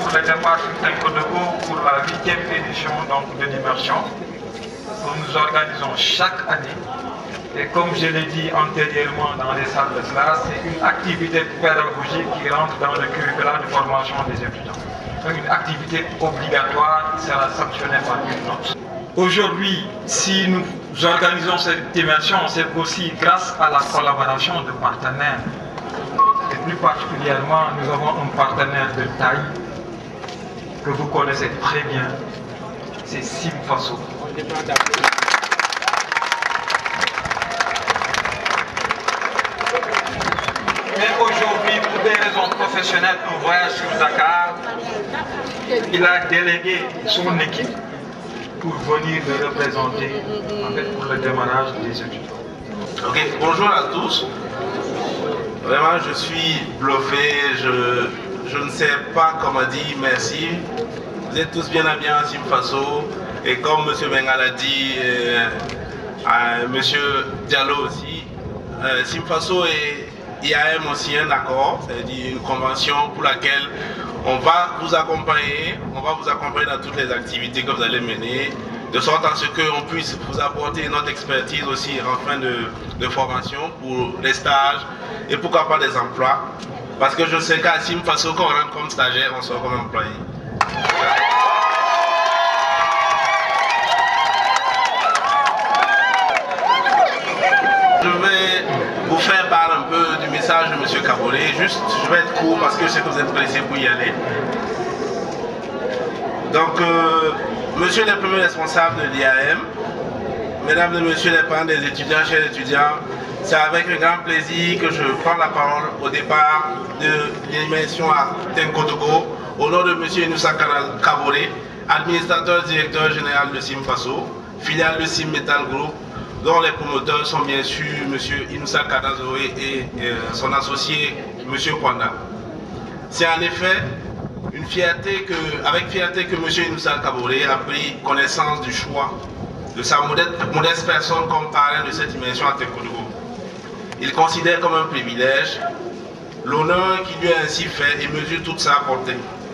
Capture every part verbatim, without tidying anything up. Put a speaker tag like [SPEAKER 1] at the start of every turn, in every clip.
[SPEAKER 1] le départ sur Tenkodogo pour la huitième édition donc, de l'immersion que nous organisons chaque année. Et comme je l'ai dit antérieurement dans les salles de classe, c'est une activité pédagogique qui rentre dans le curriculum de formation des étudiants. Donc une activité obligatoire qui sera sanctionnée par une note. Aujourd'hui, si nous organisons cette immersion, c'est aussi grâce à la collaboration de partenaires. Et plus particulièrement, nous avons un partenaire de taille que vous connaissez très bien, c'est Simfaso. Mais aujourd'hui, pour des raisons professionnelles, un voyage sur Dakar, il a délégué son équipe pour venir le représenter en fait, pour le démarrage des études.
[SPEAKER 2] Ok, bonjour à tous. Vraiment, je suis bluffé, je, je ne sais pas comment dire merci. Vous êtes tous bien habillés en Simfaso. Et comme M. Bengal a dit, euh, euh, M. Diallo aussi, euh, Simfaso et I A M aussi un accord, c'est-à-dire une convention pour laquelle on va vous accompagner, on va vous accompagner dans toutes les activités que vous allez mener, de sorte à ce qu'on puisse vous apporter notre expertise aussi en fin de, de formation pour les stages et pourquoi pas des emplois. Parce que je sais qu'à Simfaso, quand on rentre comme stagiaire, on sort comme employé. Je vais vous faire part un peu du message de M. Kaboré. Juste, je vais être court parce que je sais que vous êtes pressés pour y aller. Donc, euh, monsieur le premier responsable de l'I A M, mesdames et messieurs les parents des étudiants, chers étudiants, c'est avec un grand plaisir que je prends la parole au départ de l'immersion à Tenkodogo, au nom de M. Inoussa Kaboré, administrateur directeur général de Simfaso, filiale de Sim Metal Group, dont les promoteurs sont bien sûr M. Inoussa Kadazoé et euh, son associé M. Kwanda. C'est en effet une fierté que, avec fierté que M. Inoussa Kaboré a pris connaissance du choix de sa modeste, modeste personne comme parrain de cette immersion à Tenkodogo. Il considère comme un privilège l'honneur qui lui est ainsi fait et mesure toute sa portée.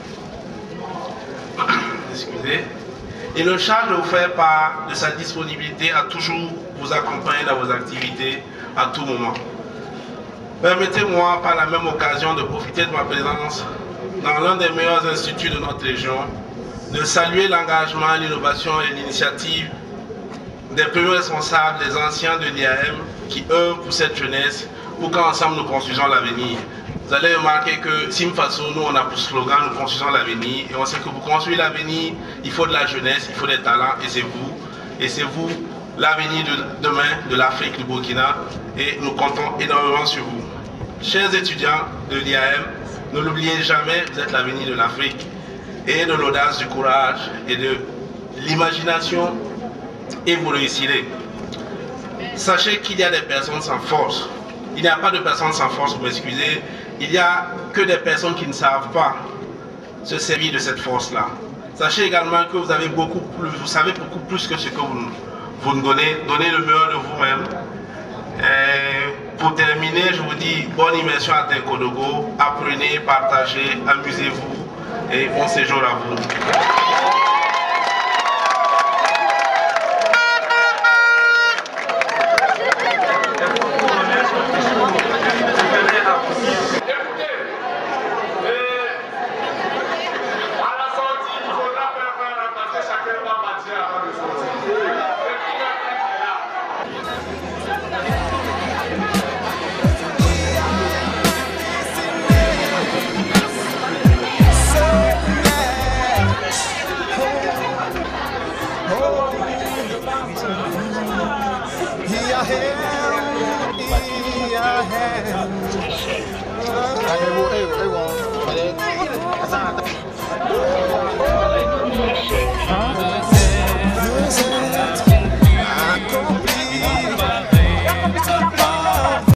[SPEAKER 2] Excusez. Il le charge de vous faire part de sa disponibilité à toujours vous accompagner dans vos activités à tout moment. Permettez-moi par la même occasion de profiter de ma présence dans l'un des meilleurs instituts de notre région, de saluer l'engagement, l'innovation et l'initiative des premiers responsables, des anciens de l'I A M qui œuvrent pour cette jeunesse, pour qu'ensemble nous construisons l'avenir. Vous allez remarquer que Simfaso, nous on a pour slogan, nous construisons l'avenir, et on sait que pour construire l'avenir, il faut de la jeunesse, il faut des talents, et c'est vous, et c'est vous l'avenir de demain de l'Afrique, du Burkina, et nous comptons énormément sur vous. Chers étudiants de l'I A M, ne l'oubliez jamais, vous êtes l'avenir de l'Afrique, et de l'audace, du courage, et de l'imagination, et vous réussirez. Sachez qu'il y a des personnes sans force. Il n'y a pas de personnes sans force, vous m'excusez. Il n'y a que des personnes qui ne savent pas se servir de cette force-là. Sachez également que vous avez beaucoup plus, vous savez beaucoup plus que ce que vous, vous nous donnez. Donnez le meilleur de vous-même. Pour terminer, je vous dis bonne immersion à Tenkodogo. Apprenez, partagez, amusez-vous et bon séjour à vous.